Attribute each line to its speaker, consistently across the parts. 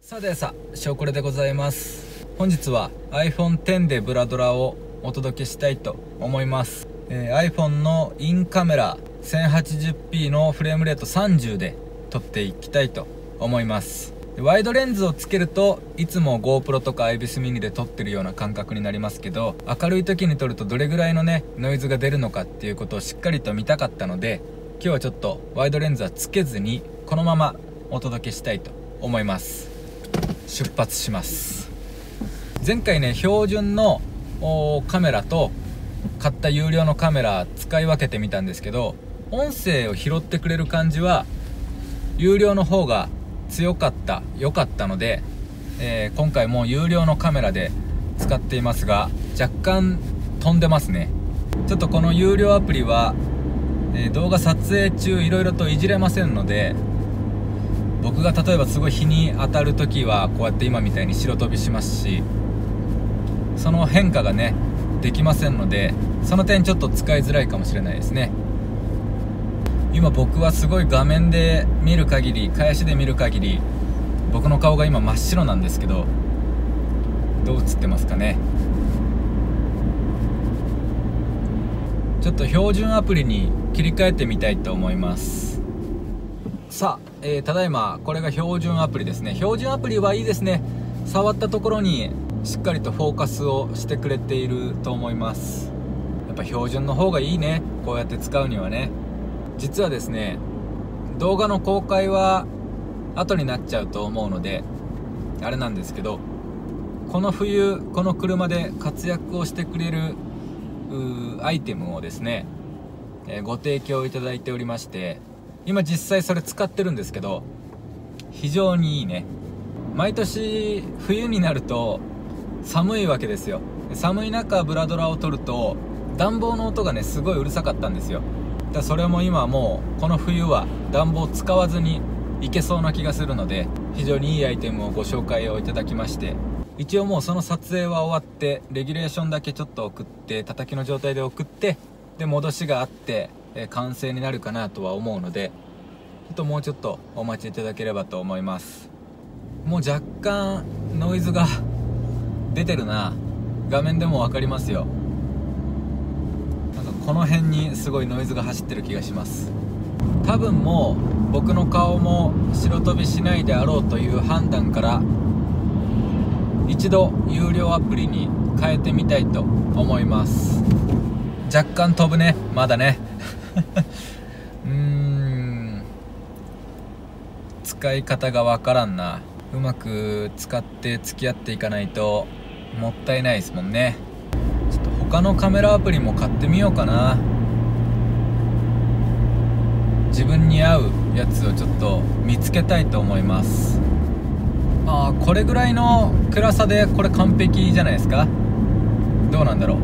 Speaker 1: さてさ、ショーコレでございます。本日は iPhone X でブラドラをお届けしたいと思います。iPhone のインカメラ 1080p のフレームレート30で撮っていきたいと思います。ワイドレンズをつけるといつも GoPro とか IBIS mini で撮ってるような感覚になりますけど、明るい時に撮るとどれぐらいのねノイズが出るのかっていうことをしっかりと見たかったので、今日はちょっとワイドレンズはつけずにこのままお届けしたいと思います。出発します。前回ね、標準のカメラと買った有料のカメラ使い分けてみたんですけど、音声を拾ってくれる感じは有料の方が良かったので、今回も有料のカメラで使っていますが、若干飛んでますね。ちょっとこの有料アプリは、動画撮影中いろいろといじれませんので、僕が例えばすごい日に当たる時はこうやって今みたいに白飛びしますし、その変化がねできませんので、その点ちょっと使いづらいかもしれないですね。今僕はすごい画面で見る限り、返しで見る限り僕の顔が今真っ白なんですけど、どう映ってますかね。ちょっと標準アプリに切り替えてみたいと思います。さあ、ただいまこれが標準アプリですね。標準アプリはいいですね。触ったところにしっかりとフォーカスをしてくれていると思います。やっぱ標準の方がいいね、こうやって使うにはね。実はですね、動画の公開は後になっちゃうと思うのであれなんですけど、この冬この車で活躍をしてくれるアイテムをですね、ご提供いただいておりまして、今実際それ使ってるんですけど、非常にいいね。毎年冬になると寒いわけですよ。寒い中ブラドラを撮ると暖房の音がねすごいうるさかったんですよ。だそれも今もうこの冬は暖房使わずにいけそうな気がするので、非常にいいアイテムをご紹介をいただきまして、一応もうその撮影は終わってレギュレーションだけちょっと送って、叩きの状態で送って、で戻しがあって完成になるかなとは思うので、もうちょっとお待ちいただければと思います。もう若干ノイズが出てるな。画面でも分かりますよ。なんかこの辺にすごいノイズが走ってる気がします。多分もう僕の顔も白飛びしないであろうという判断から一度有料アプリに変えてみたいと思います。若干飛ぶね、まだね使い方がわからんな。うまく使って付き合っていかないともったいないですもんね。ちょっと他のカメラアプリも買ってみようかな。自分に合うやつをちょっと見つけたいと思います。これぐらいの暗さでこれ完璧じゃないですか。どうなんだろう。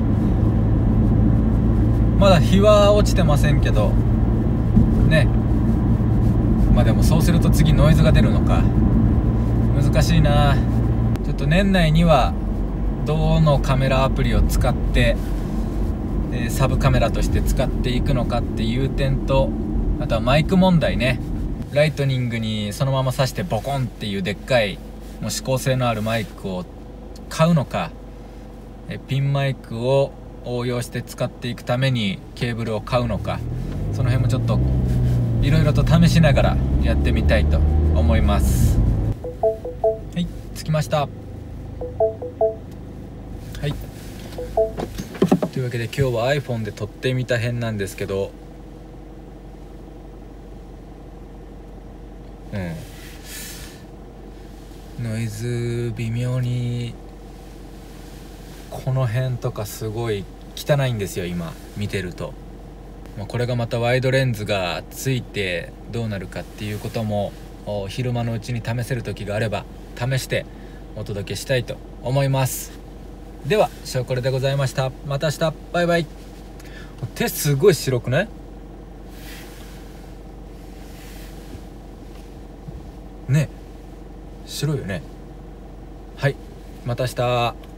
Speaker 1: まだ日は落ちてませんけどね。でもそうすると次ノイズが出るのか。難しいな。ちょっと年内にはどのカメラアプリを使って、サブカメラとして使っていくのかっていう点と、あとはマイク問題ね。ライトニングにそのまま挿してボコンっていうでっかいもう指向性のあるマイクを買うのか、ピンマイクを応用して使っていくためにケーブルを買うのか、その辺もちょっといろいろと試しながらやってみたいと思います。はい、着きました。はい、というわけで今日は iPhone で撮ってみた編なんですけど、ノイズ微妙にこの辺とかすごい汚いんですよ今見てると。これがまたワイドレンズがついてどうなるかっていうことも昼間のうちに試せる時があれば試してお届けしたいと思います。ではショーコレでございました。また明日、バイバイ。手すごい白くないね。白いよね。はい、また明日。